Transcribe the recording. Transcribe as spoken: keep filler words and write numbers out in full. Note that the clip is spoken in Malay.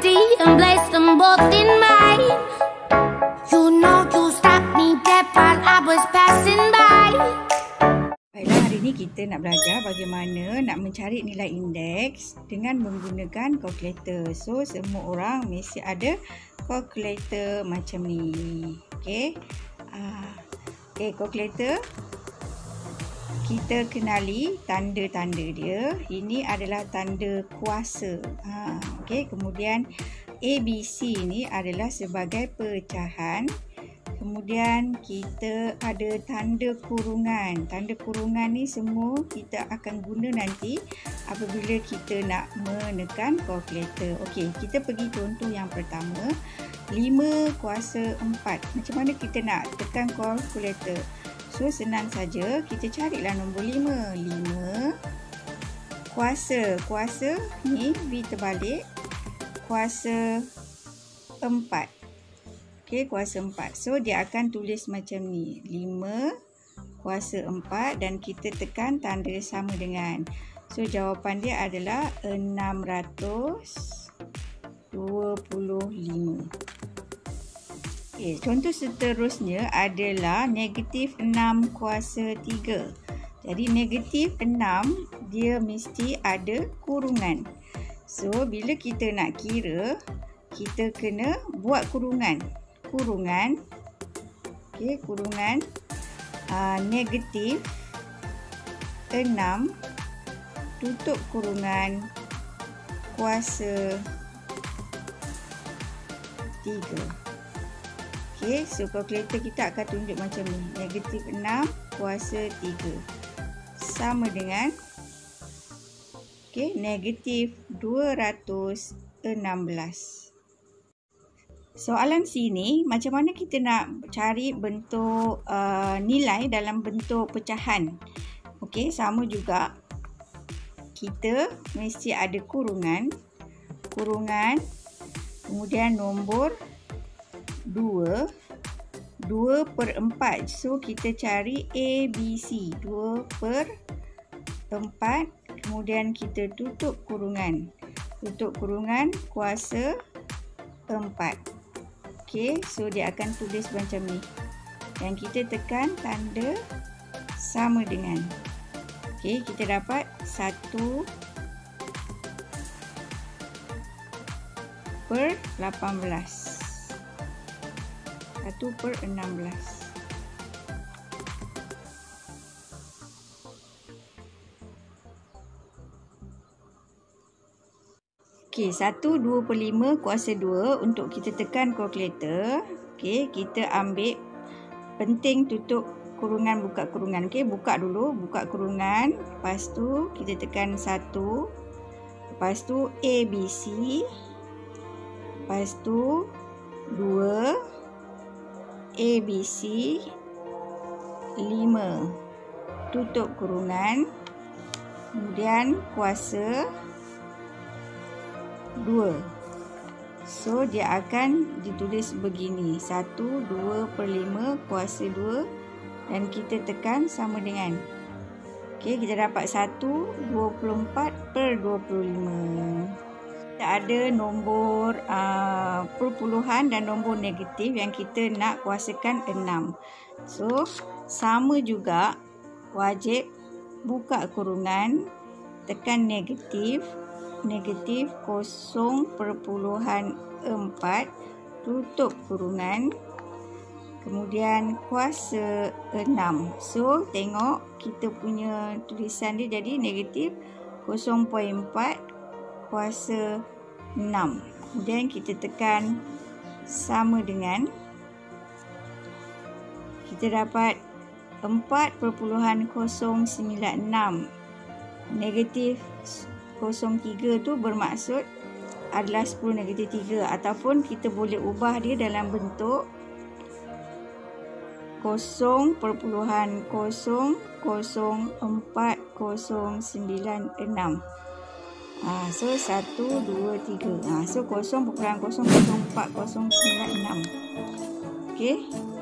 melody and place them both in mine. You know you stopped me dead while I was passing by. Baiklah, hari ini kita nak belajar bagaimana nak mencari nilai indeks dengan menggunakan kalkulator. So, semua orang mesti ada kalkulator macam ni. Okey. Uh, Okey, kalkulator. Kita kenali tanda-tanda dia. Ini adalah tanda kuasa. Ha, okey, kemudian A B C ni adalah sebagai pecahan. Kemudian kita ada tanda kurungan. Tanda kurungan ni semua kita akan guna nanti apabila kita nak menekan kalkulator. Okey, kita pergi contoh yang pertama. lima kuasa empat. Macam mana kita nak tekan kalkulator? So, senang saja. Kita carilah nombor lima. lima kuasa. Kuasa ni B terbalik. Kuasa empat. Okey, kuasa empat. So, dia akan tulis macam ni. lima kuasa empat dan kita tekan tanda sama dengan. So, jawapan dia adalah enam ratus dua puluh lima. Okay, contoh seterusnya adalah negatif enam kuasa tiga. Jadi negatif enam dia mesti ada kurungan. So bila kita nak kira, kita kena buat kurungan. Kurungan. Okey, kurungan uh, negatif enam tutup kurungan kuasa tiga. Okey, so kalkulator kita akan tunjuk macam ni. Negatif enam kuasa tiga. Sama dengan okey, negatif dua ratus enam belas. Soalan sini, macam mana kita nak cari bentuk uh, nilai dalam bentuk pecahan? Okey, sama juga. Kita mesti ada kurungan. Kurungan. Kemudian nombor dua. dua per empat. So, kita cari A B C. dua per empat. Kemudian kita tutup kurungan. Tutup kurungan kuasa empat. Okey, so dia akan tulis macam ni. Dan kita tekan tanda sama dengan. Okey, kita dapat satu per lapan belas. satu per enam belas. Okey, satu dua per lima kuasa dua untuk kita tekan kalkulator. Okey, kita ambil penting tutup kurungan, buka kurungan. Okey, buka dulu, buka kurungan. Lepas tu kita tekan satu. Lepas tu A B C. Lepas tu dua. A B C lima. Tutup kurungan. Kemudian kuasa dua. So dia akan ditulis begini. satu dua per lima kuasa dua dan kita tekan sama dengan. Okey, kita dapat satu dua puluh empat per dua puluh lima. Ada nombor uh, perpuluhan dan nombor negatif yang kita nak kuasakan enam. So, sama juga wajib buka kurungan, tekan negatif, negatif kosong perpuluhan empat, tutup kurungan, kemudian kuasa enam. So, tengok kita punya tulisan dia jadi negatif kosong perpuluhan empat kuasa enam. Kemudian kita tekan sama dengan. Kita dapat empat perpuluhan kosong sembilan enam. Negatif kosong tiga tu bermaksud adalah sepuluh negatif tiga. Ataupun kita boleh ubah dia dalam bentuk kosong perpuluhan kosong kosong empat kosong sembilan enam. Ha, so satu, dua, tiga. Ha, so kosong perpuluhan kosong kosong empat kosong sembilan enam. Okey.